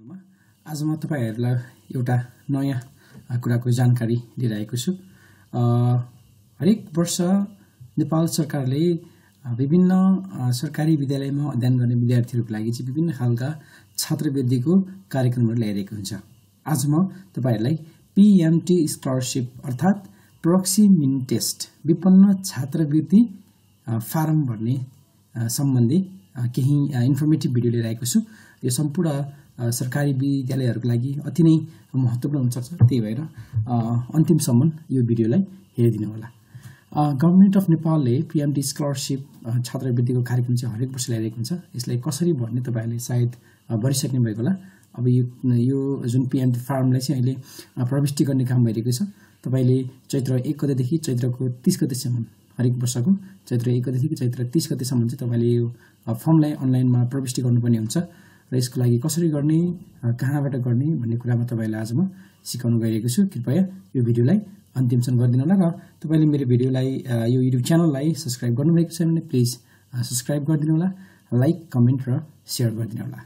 भिडियोमा आज म तपाईहरुलाई एउटा नयाँ कुराको जानकारी दिइरहेको छु। हरेक वर्ष नेपाल सरकारले विभिन्न सरकारी विद्यालयमा अध्ययन गर्ने विद्यार्थीहरुको लागि चाहिँ विभिन्न खालका छात्रवृत्तिको कार्यक्रमहरु ल्याइरहेको हुन्छ। आज म तपाईहरुलाई PMT स्कलरशिप अर्थात प्रक्सी मिन टेस्ट विपन्न छात्रवृत्ति फारम भर्ने सम्बन्धी केही इन्फर्मेटिभ भिडियो लिएर आएको छु। यो सम्पूर्ण सरकारी विद्यालयहरुको लागि अति नै महत्त्वपूर्ण हुन्छ। त्यही भएर अन्तिमसम्म यो भिडियोलाई हेरिदिनु होला। गभर्नमेन्ट अफ नेपालले PMT स्कलरशिप छात्रवृत्तिको कार्यक्रम चाहिँ हरेक वर्ष ल्याइरहेको हुन्छ। यसलाई कसरी भर्ने तपाईहरुले सायद भरिसक्नु भएको होला। अब यो जुन PMT फार्मलाई चाहिँ अहिले प्रविष्टि गर्ने काम भइरहेको छ। तपाईले चैत्र 1 गतेदेखि चैत्रको 30 गतेसम्म हरेक वर्षको चैत्र 1 गतेदेखि चैत्र 30 गतेसम्म चाहिँ तपाईले यो फर्मलाई अनलाइनमा प्रविष्टि गर्नुपर्ने हुन्छ र यसको लागि कसरी गर्ने, कहाँबाट गर्ने भन्ने कुरामा तपाईलाई आज म सिकाउन गइरहेको छु। कृपया यो भिडियोलाई अन्तिमसम्म गरिदिनु होला र तपाईले मेरो भिडियोलाई यो युट्युब च्यानललाई सब्स्क्राइब गर्नुभएको छ भने प्लिज सब्स्क्राइब गरिदिनु होला, लाइक, कमेन्ट र शेयर गरिदिनु होला।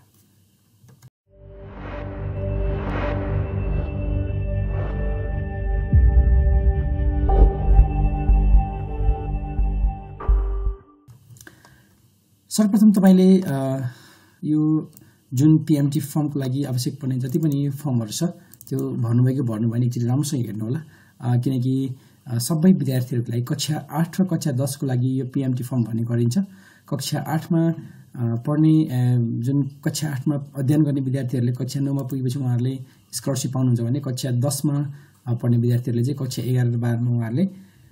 सर्वप्रथम तपाईले यो जुन PMT फर्मको लागि आवश्यक पर्ने जति पनि फर्महरु छ त्यो भर्नुभएको भर्नुभएन एकचोटी राम्रोसँग हेर्नु होला। किनकि सबै विद्यार्थीहरुको लागि कक्षा 8 र कक्षा 10 को लागि यो PMT फर्म भर्ने गरिन्छ। कक्षा 8 मा पढ्ने जुन कक्षा 8 मा अध्ययन गर्ने विद्यार्थीहरुले कक्षा 9 मा पुगेपछि उहाँहरुले स्कलरशिप पाउनुहुन्छ भने कक्षा 10 मा पढ्ने विद्यार्थीहरुले चाहिँ कक्षा 11 र 12 मा उहाँहरुले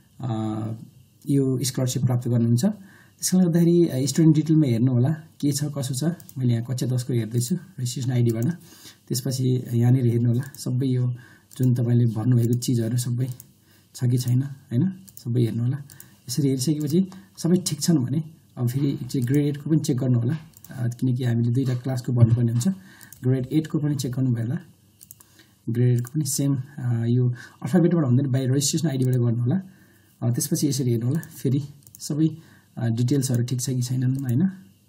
यो स्कलरशिप प्राप्त गर्नुहुन्छ। त्यसले गर्दाखेरि स्टुडेन्ट डिटेलमा हेर्नु होला के छ कसो छ। मैले यहाँ कक्षा 10 को हेर्दै छु रेजिस्ट्रेसन आईडी बाट। त्यसपछि यहाँ नि हेर्नु होला सबै यो जुन तपाईले भर्नु भएको चीजहरु सबै छ कि छैन हैन सबै हेर्नु होला। यसरी हेरिसकेपछि सबै ठीक छन् भने अब फेरि चाहिँ ग्रेड 8 को पनि चेक गर्नु होला। किनकि हामीले दुईटा क्लासको भन्नुपर्ने हुन्छ। ग्रेड 8 को पनि चेक गर्नु भयो होला। ग्रेड 8 को पनि सेम यो अल्फाबेटबाट हुँदैन बाइ रेजिस्ट्रेसन आईडी बाट गर्नु होला। त्यसपछि यसरी हेर्नु होला फेरि सबै डिटेल्सहरु ठीक छ कि छैनन् हैन।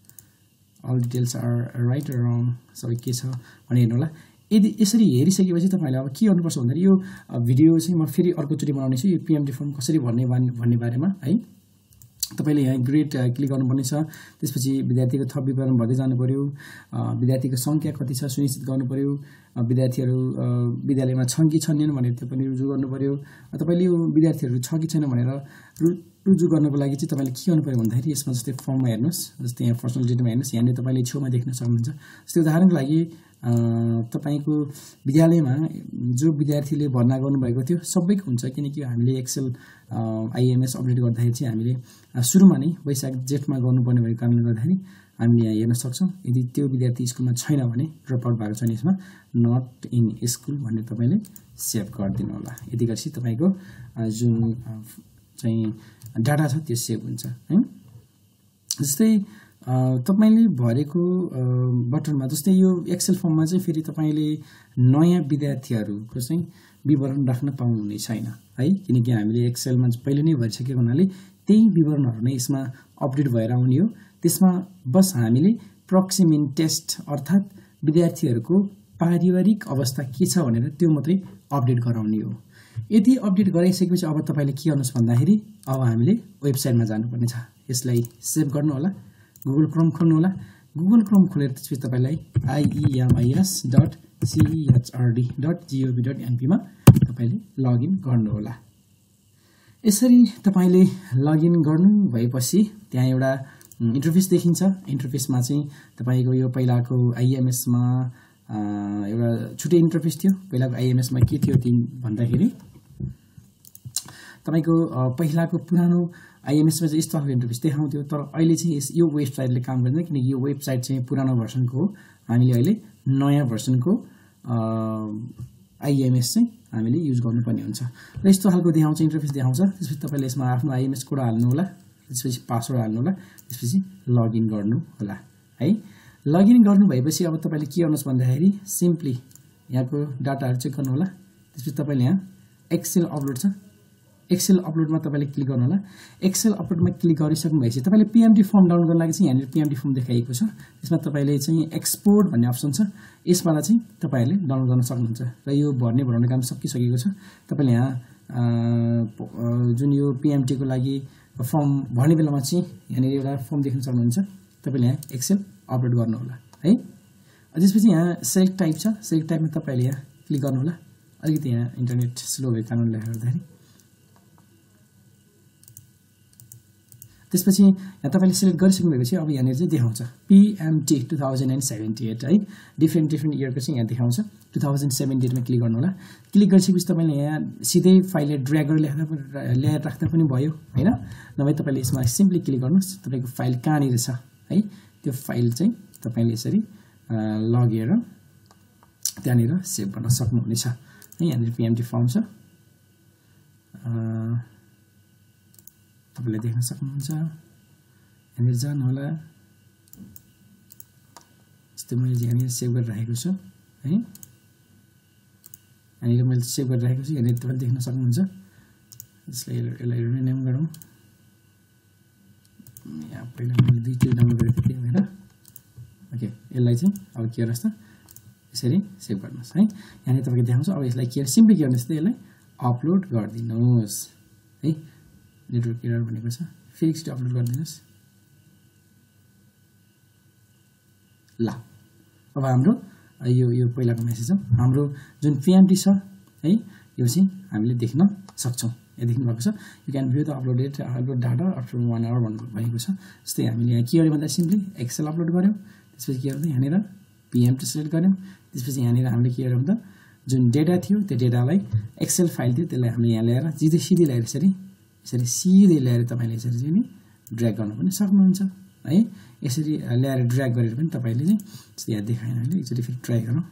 अल डिटेल्स आर राइट र रङ सबै के छ भने हेर्नु होला। यदि यसरी हेरिसकेपछि तपाईले अब के गर्नुपर्छ भन्दा यो भिडियो चाहिँ म फेरि अर्को चोटी बनाउने छु यो PMT फर्म कसरी भर्ने भन्ने बारेमा है। तपाईले यहाँ ग्रेड क्लिक गर्नुपर्ने छ। त्यसपछि विद्यार्थीको थप विवरण भर्दै जानु पर्यो। विद्यार्थीको संख्या कति छ सुनिश्चित गर्नु पर्यो। विद्यार्थीहरु विद्यालयमा छन् कि छैनन् भनेर त्यो पनि रुजु गर्नु पर्यो। तपाईले यो विद्यार्थीहरु छ कि छैन भनेर रुजु गर्नको लागि चाहिँ तपाईले के गर्नु पर्यो भन्दाखेरि यसमा जस्तै फर्ममा हेर्नुस् जस्तै यहाँ पर्सनल डिटेलमा हेर्नुस् यहाँ तपाईले छेउमा देख्न सक्नुहुन्छ। जस्तै उदाहरणको लागि तपाईको विद्यालयमा जो विद्यार्थीले भर्ना गर्नुभएको थियो सबैको हुन्छ। किनकि हामीले एक्सेल IEMIS अपडेट गर्दाखेरि चाहिँ हामीले सुरुमा नै वैशाख जेठमा गर्नुपर्ने भएको कारणले गर्दाखेरि हामीले यहाँ हेर्न सक्छौं। यदि त्यो विद्यार्थी स्कुलमा छैन भने ड्रप आउट भएको छ भने यसमा नट इन स्कुल भनेर तपाईले सेभ गरिदिनु होला। यदि गरेपछि तपाईको जुन चाहिँ डाटा छ त्यो सेभ हुन्छ है। जस्तै तपाईले भरेको बटनमा जस्तै यो एक्सेल फर्ममा चाहिँ फेरि तपाईले नयाँ विद्यार्थीहरुको चाहिँ विवरण राख्न पाउनुहुने छैन है। किनकि हामीले एक्सेलमा पहिले नै भरिसकेको हुनाले त्यही विवरणहरु नै यसमा अपडेट भएर आउने हो। त्यसमा बस हामीले प्रक्सी मिन टेस्ट अर्थात विद्यार्थीहरुको पारिवारिक अवस्था के छ भनेर त्यो मात्रै अपडेट गराउने हो। यदि अपडेट गराइसकेपछि अब तपाईले के गर्नुस् भन्दाखेरि अब हामीले वेबसाइटमा जानुपर्ने छ। यसलाई सेभ गर्नु होला। गुगल क्रोम खोल्नु होला। गुगल क्रोम खोलेर त्यसपछि तपाईलाई IEMIS.CHRD.gov.np मा तपाईले लगइन गर्नु होला। यसरी तपाईले लगइन गर्नु भएपछि त्यहाँ एउटा इन्टरफेस देखिन्छ। इन्टरफेसमा चाहिँ तपाईको यो पहिलाको IEMIS मा एउटा छुट्टै इन्टरफेस थियो। पहिलाको IEMIS मा के थियो भन्दाखेरि तपाईको पहिलाको पुरानो IEMIS मा चाहिँ यस्तो खालको इन्टरफेस देखाउँथ्यो। तर अहिले चाहिँ यो वेबसाइटले काम गर्दैन किनकि यो वेबसाइट चाहिँ पुरानो भर्सनको हो। हामीले अहिले नयाँ भर्सनको IEMIS चाहिँ हामीले युज गर्नुपर्ने हुन्छ र यस्तो खालको देखाउँछ इन्टरफेस देखाउँछ। त्यसपछि तपाईले यसमा आफ्नो IEMIS कोड हाल्नु होला। त्यसपछि पासवर्ड हाल्नु होला। त्यसपछि लगइन गर्नु होला है। लगइन गर्नु भएपछि अब तपाईले के गर्नुस् भन्दाखेरि सिम्पली यहाँको डाटाहरु चेक गर्नु होला। त्यसपछि तपाईले यहाँ एक्सेल अपलोड छ एक्सेल अपलोडमा तपाईले क्लिक गर्नु होला एक्सेल अपलोडमा क्लिक गरिसक्नु भएपछि तपाईले पीएमटी फर्म डाउनलोड गर्न लागि चाहिँ यहाँ पीएमटी फर्म देखाइएको छ त्यसमा तपाईले चाहिँ एक्सपोर्ट भन्ने अप्सन छ यसबाट चाहिँ तपाईहरुले डाउनलोड गर्न सक्नुहुन्छ र यो भर्ने काम सकिसकेको छ तपाईले यहाँ जुन यो पीएमटी को लागि फर्म भर्ने बेलामा चाहिँ यहाँ एउटा फर्म देख्न सक्नुहुन्छ तपाईले यहाँ एक्सेल अपलोड गर्नु होला है त्यसपछि यहाँ सेलेक्ट टाइप छ सेलेक्ट टाइपमा तपाईले यहाँ क्लिक गर्नु होला अलिकति यहाँ इन्टरनेट स्लो भएको कारणले गर्दाखेरि त्यसपछि यहाँ तपाईले सिलेक्ट गरिसक्नु भएपछि अब यहाँ चाहिँ देखाउँछ PMT 2078 है डिफरेन्ट इयरको चाहिँ यहाँ देखाउँछ 2078 मा क्लिक गर्नु होला क्लिक गरिसकेपछि तपाईले यहाँ सिधै फाइलले ड्र्याग गरेर ल्याएर राख्दा पनि भयो हैन नभए तपाईले यसमा सिम्पली क्लिक गर्नुस् तपाईको फाइल कहाँनिर छ है त्यो फाइल चाहिँ तपाईले यसरी लगेर त्यहाँनिर सेभ गर्न सक्नुहुनेछ है यहाँ PMT फर्म छ तपाईले देख्न सक्नुहुन्छ यहाँनिर जानु होला यस्तो मैले यहाँनिर सेभ गरेर राखेको छु है यहाँनिर मैले सेभ गरेर राखेको छु यहाँनिर तपाईले देख्न सक्नुहुन्छ यसलाई रिनेम गरौँ यहाँ पहिला मैले दुईटै डाउनलोड गरेको थिएँ हैन ओके यसलाई चाहिँ अब के गर्नुस् त यसरी सेभ गर्नुस् है यहाँनिर तपाईले देखाउँछ अब यसलाई के सिम्पली के गर्नुस् त यसलाई अपलोड गरिदिनुस् है नेटवर्क एरर भनेको छ फेरि एकचोटि अपलोड गरिदिनुस् ल अब हाम्रो यो पहिलाको मेसेज हो हाम्रो जुन PMT छ है यो चाहिँ हामीले देख्न सक्छौं यहाँ देख्नु भएको छ you can view the upload data after 1 hour भनेको छ जस्तै हामीले यहाँ के गर्यो भन्दा सिम्पली एक्सेल अपलोड गर्यौं त्यसपछि के गर्दै यहाँनिर PMT सिलेक्ट गर्यौं त्यसपछि यहाँनिर हामीले के गर्यौं भन्दा जुन डेटा थियो त्यो डेटालाई एक्सेल फाइल थियो त्यसलाई हामीले यहाँ ल्याएर सिधै ल्याएर यसरी सिधै ल्याएर तपाईले यसरी चाहिँ नि ड्र्याग गर्न पनि सक्नुहुन्छ है यसरी ल्याएर ड्र्याग गरेर पनि तपाईले चाहिँ यहाँ देखाएन हैन एकचोटी फेरि ट्राई गरौँ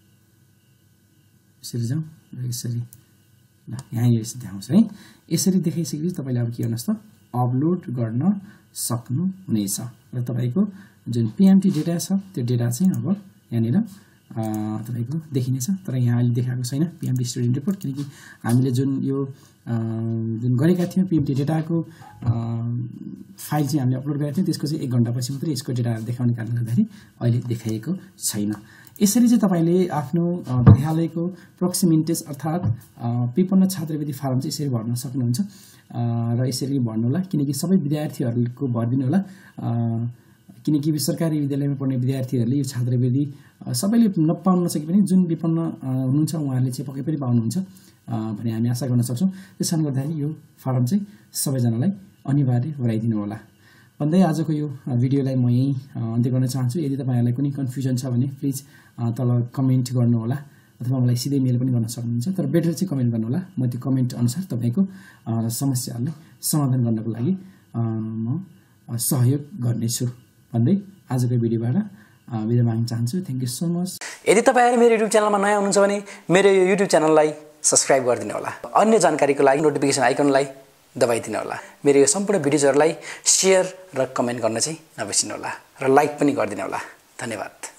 यसरी जाउँ यसरी ल यहाँ यो यसरी देखाउँछ है यसरी देखाइसकेपछि तपाईले अब के गर्नुस् त अपलोड गर्न सक्नुहुनेछ र तपाईको जुन PMT डेटा छ त्यो डेटा चाहिँ अब यहाँनिर तपाईको देखिनेछ तर यहाँ अहिले देखाएको छैन PMT स्टुडेन्ट रिपोर्ट किनकि हामीले जुन यो जुन गरेका थियौं PMT डेटाको फाइल चाहिँ हामीले अपलोड गरेका थियौं त्यसको चाहिँ 1 घण्टापछि मात्रै यसको डेटा देखाउने कारणले गर्दाखेरि अहिले देखाइएको छैन यसरी चाहिँ तपाईले आफ्नो विद्यालयको प्रोक्सिमिन्टेस अर्थात विपन्न छात्रवृत्ति फारम चाहिँ यसरी भर्न सक्नुहुन्छ र यसरी भर्नु होला किनकि सबै विद्यार्थीहरुको भर्दिनु होला किनकि सरकारी विद्यालयमा पढ्ने विद्यार्थीहरुले यो छात्रवृत्ति सबैले नपाउन नसके पनि जुन विपन्न हुनुहुन्छ उहाँहरूले चाहिँ पक्कै पनि पाउनुहुन्छ भन्ने हामी आशा गर्न सक्छौं त्यसैले गर्दाखेरि यो फारम चाहिँ सबैजनालाई अनिवार्य गराइदिनु होला भन्दै आजको यो भिडियोलाई म यही अन्त्य गर्न चाहन्छु यदि तपाईहरुलाई कुनै कन्फ्युजन छ भने प्लिज तल कमेन्ट गर्नु होला अथवा मलाई सिधै मेल पनि गर्न सक्नुहुन्छ तर बेटर चाहिँ कमेन्ट गर्नु होला म त्यो कमेन्ट अनुसार तपाईको समस्याहरुलाई समाधान गर्नको लागि म सहयोग गर्नेछु भन्दै आजको भिडियोबाट बिदा माग्न चाहन्छु थ्यांक यू सो मच यदि तपाईहरु मेरो YouTube च्यानलमा नयाँ हुनुहुन्छ भने मेरो यो YouTube च्यानललाई सब्स्क्राइब गरिदिनु होला अन्य जानकारीको लागि नोटिफिकेसन आइकनलाई दबाइदिनु होला मेरो यो सम्पूर्ण भिडियोहरुलाई शेयर र कमेन्ट गर्न चाहिँ नबिर्सनु होला र लाइक पनि गरिदिनु होला धन्यवाद